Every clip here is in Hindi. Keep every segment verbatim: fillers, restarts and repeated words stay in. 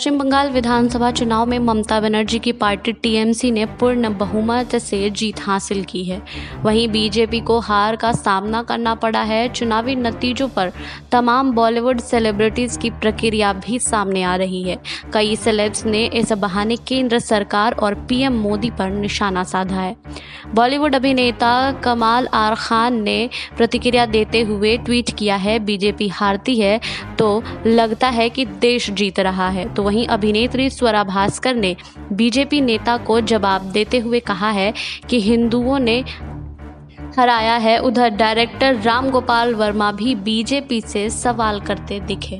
पश्चिम बंगाल विधानसभा चुनाव में ममता बनर्जी की पार्टी टीएमसी ने पूर्ण बहुमत से जीत हासिल की है। वहीं बीजेपी को हार का सामना करना पड़ा है। चुनावी नतीजों पर तमाम बॉलीवुड सेलिब्रिटीज की प्रक्रिया भी सामने आ रही है। कई सेलेब्स ने इस बहाने केंद्र सरकार और पीएम मोदी पर निशाना साधा है। बॉलीवुड अभिनेता कमाल आर खान ने प्रतिक्रिया देते हुए ट्वीट किया है, बीजेपी हारती है तो लगता है कि देश जीत रहा है। तो वहीं अभिनेत्री स्वरा भास्कर ने बीजेपी नेता को जवाब देते हुए कहा है कि हिंदुओं ने हराया है। उधर डायरेक्टर राम गोपाल वर्मा भी बीजेपी से सवाल करते दिखे।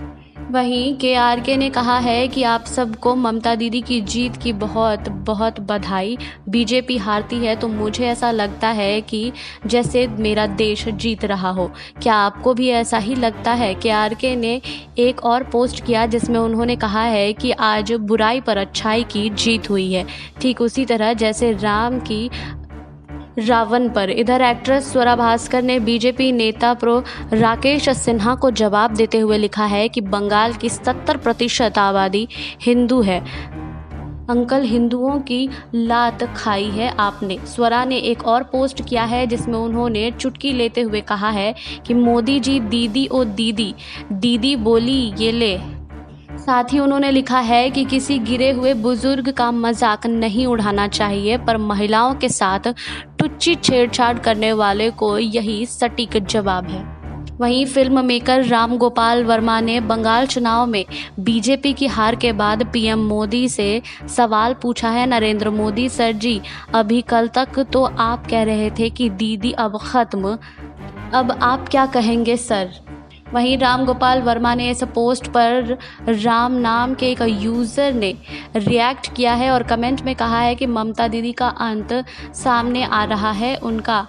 वहीं के आर के ने कहा है कि आप सबको ममता दीदी की जीत की बहुत बहुत बधाई। बीजेपी हारती है तो मुझे ऐसा लगता है कि जैसे मेरा देश जीत रहा हो। क्या आपको भी ऐसा ही लगता है? के आर के ने एक और पोस्ट किया जिसमें उन्होंने कहा है कि आज बुराई पर अच्छाई की जीत हुई है, ठीक उसी तरह जैसे राम की रावण पर। इधर एक्ट्रेस स्वरा भास्कर ने बीजेपी नेता प्रो राकेश सिन्हा को जवाब देते हुए लिखा है कि बंगाल की सत्तर प्रतिशत आबादी हिंदू है। अंकल, हिंदुओं की लात खाई है आपने। स्वरा ने एक और पोस्ट किया है जिसमें उन्होंने चुटकी लेते हुए कहा है कि मोदी जी दीदी ओ दीदी, दीदी बोली ये ले। साथ ही उन्होंने लिखा है कि किसी गिरे हुए बुजुर्ग का मजाक नहीं उड़ाना चाहिए, पर महिलाओं के साथ टुच्ची छेड़छाड़ करने वाले को यही सटीक जवाब है। वहीं फिल्म मेकर राम गोपाल वर्मा ने बंगाल चुनाव में बीजेपी की हार के बाद पीएम मोदी से सवाल पूछा है। नरेंद्र मोदी सर जी, अभी कल तक तो आप कह रहे थे कि दीदी अब खत्म, अब आप क्या कहेंगे सर? वहीं राम गोपाल वर्मा ने इस पोस्ट पर राम नाम के एक यूज़र ने रिएक्ट किया है और कमेंट में कहा है कि ममता दीदी का अंत सामने आ रहा है, उनका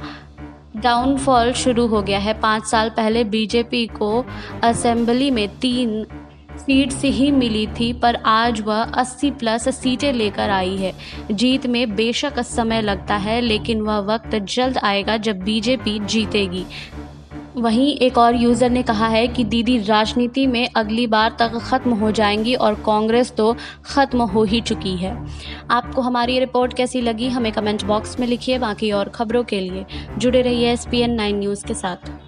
डाउनफॉल शुरू हो गया है। पाँच साल पहले बीजेपी को असेंबली में तीन सीट से ही मिली थी, पर आज वह अस्सी प्लस सीटें लेकर आई है। जीत में बेशक समय लगता है, लेकिन वह वक्त जल्द आएगा जब बीजेपी जीतेगी। वहीं एक और यूज़र ने कहा है कि दीदी राजनीति में अगली बार तक ख़त्म हो जाएंगी और कांग्रेस तो ख़त्म हो ही चुकी है। आपको हमारी रिपोर्ट कैसी लगी हमें कमेंट बॉक्स में लिखिए। बाकी और खबरों के लिए जुड़े रहिए S P N nine news के साथ।